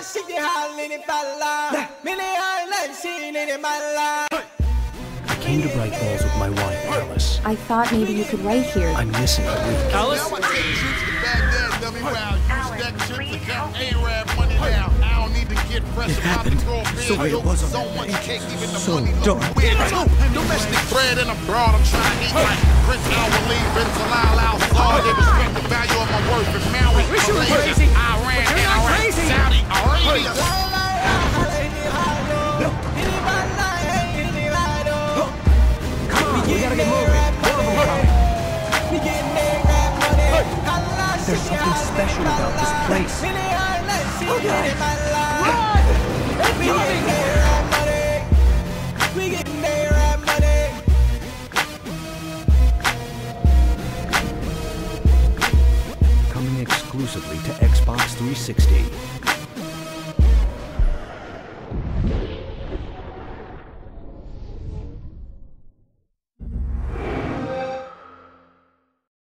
I came to bright balls with my wife, Alice. I thought maybe you could write here. I'm missing a week. Alice? It happened the way it was on that day. So dark. Domestic bread and abroad, I'm trying to eat like Prince Al-Waleed, Bin Talal al-Saud. They respect the value of my work in Maui, Malaysia, Iran, Saudi Arabia. Come on, we gotta get moving. There's something special about this place. Coming exclusively to Xbox 360.